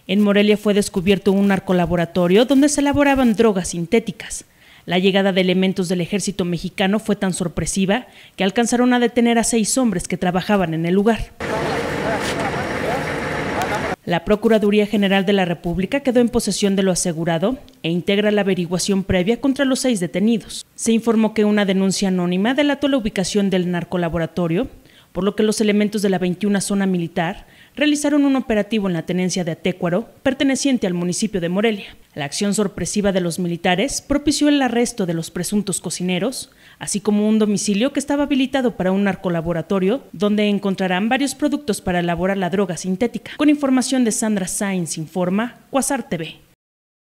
En Morelia fue descubierto un narcolaboratorio donde se elaboraban drogas sintéticas. La llegada de elementos del ejército mexicano fue tan sorpresiva que alcanzaron a detener a 6 hombres que trabajaban en el lugar. La Procuraduría General de la República quedó en posesión de lo asegurado e integra la averiguación previa contra los 6 detenidos. Se informó que una denuncia anónima delató la ubicación del narcolaboratorio, por lo que los elementos de la 21 Zona Militar realizaron un operativo en la tenencia de Atécuaro, perteneciente al municipio de Morelia. La acción sorpresiva de los militares propició el arresto de los presuntos cocineros, así como un domicilio que estaba habilitado para un narcolaboratorio, donde encontrarán varios productos para elaborar la droga sintética. Con información de Sandra Sainz, informa Quasar TV.